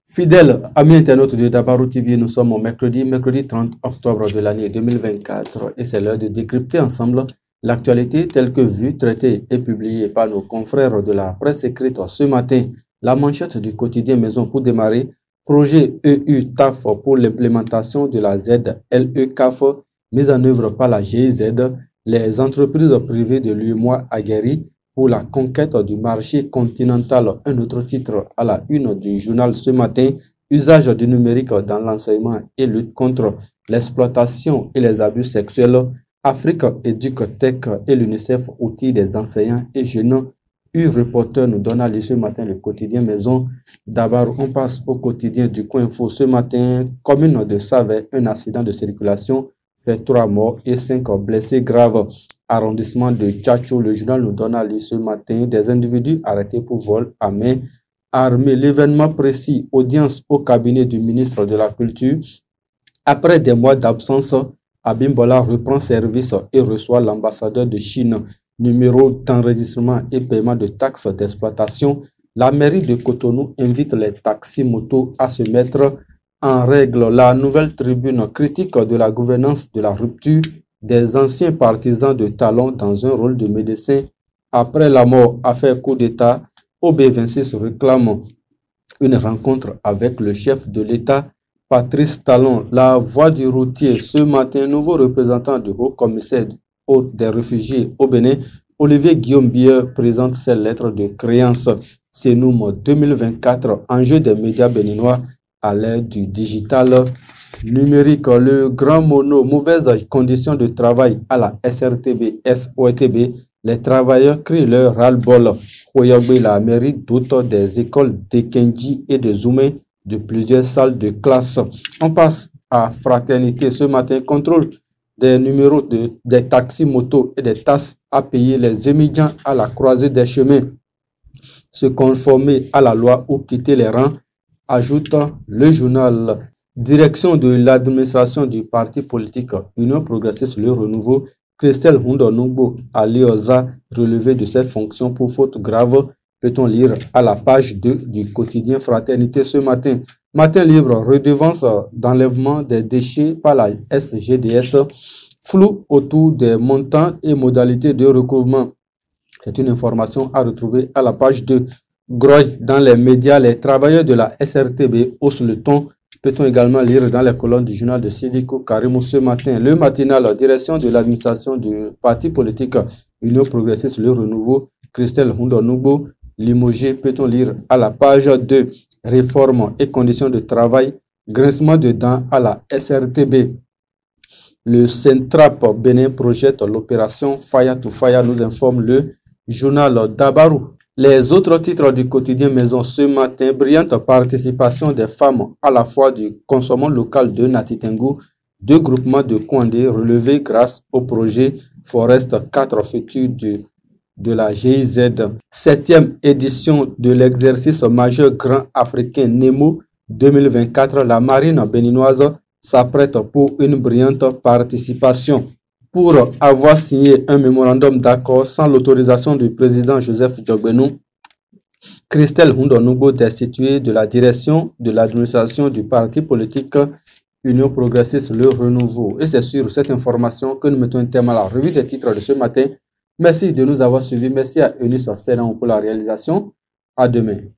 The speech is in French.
Fidèles amis internautes de Dabarou TV, nous sommes au mercredi 30 octobre de l'année 2024 et c'est l'heure de décrypter ensemble l'actualité telle que vue, traitée et publiée par nos confrères de la presse écrite ce matin. La manchette du quotidien Maison pour démarrer, projet EU TAF pour l'implémentation de la ZLE-CAF mise en œuvre par la GIZ, les entreprises privées de l'UEMOA aguerries pour la conquête du marché continental. Un autre titre à la une du journal ce matin, usage du numérique dans l'enseignement et lutte contre l'exploitation et les abus sexuels. Afrique EducTech et l'UNICEF, outils des enseignants et jeunes. Reporter nous donne à lire ce matin le quotidien Maison. D'abord, on passe au quotidien du Coin Info ce matin. Commune de Savais, un accident de circulation fait 3 morts et 5 blessés graves. Arrondissement de Tchatcho, le journal nous donne à lire ce matin des individus arrêtés pour vol à main armée. L'événement précis, audience au cabinet du ministre de la Culture. Après des mois d'absence, Abimbola reprend service et reçoit l'ambassadeur de Chine. Numéro d'enregistrement et paiement de taxes d'exploitation. La mairie de Cotonou invite les taxis-motos à se mettre en règle. La nouvelle tribune critique de la gouvernance de la rupture des anciens partisans de Talon dans un rôle de médecin après la mort. Affaire coup d'État, OB26 réclame une rencontre avec le chef de l'État, Patrice Talon. La voix du routier ce matin, nouveau représentant du haut-commissaire des réfugiés au Bénin, Olivier Guillaume Bier présente ses lettres de créance. Senoum 2024, enjeu des médias béninois à l'ère du digital numérique. Le grand mono, mauvaises conditions de travail à la SRTB, SOTB. Les travailleurs crient leur ras-le-bol. Oyogbe, la mairie doute des écoles d'Ekenji et de Zoumé de plusieurs salles de classe. On passe à Fraternité ce matin. Contrôle des numéros des taxis motos et des tasses à payer les émigrants à la croisée des chemins. Se conformer à la loi ou quitter les rangs, ajoute le journal. Direction de l'administration du parti politique Union progressiste Le Renouveau, Christelle Hundonugbo à Lioza, relevé de ses fonctions pour faute grave, peut-on lire à la page 2 du quotidien Fraternité ce matin. Matin libre, redevance d'enlèvement des déchets par la SGDS, flou autour des montants et modalités de recouvrement. C'est une information à retrouver à la page 2. Groy, dans les médias, les travailleurs de la SRTB haussent le ton. Peut-on également lire dans les colonnes du journal de Sidiko Karimou ce matin. Le matinal, direction de l'administration du parti politique Union progressiste Le Renouveau, Christelle Hundonugbo, limogé, peut-on lire à la page 2. Réforme et conditions de travail, grincement de dents à la SRTB. Le Centrap Bénin projette l'opération Faya to Faya, nous informe le journal Dabarou. Les autres titres du quotidien Maison ce matin, brillante participation des femmes à la fois du consommant local de Natitengu, 2 groupements de Kouandé relevés grâce au projet Forest 4 futurs de la GIZ. 7e édition de l'exercice majeur grand africain Nemo 2024. La marine béninoise s'apprête pour une brillante participation. Pour avoir signé un mémorandum d'accord sans l'autorisation du président Joseph Djogbenou, Christelle Hundonugbo destituée de la direction de l'administration du parti politique Union progressiste Le Renouveau. Et c'est sur cette information que nous mettons un terme à la revue des titres de ce matin. Merci de nous avoir suivis. Merci à Eunice Sénan pour la réalisation. À demain.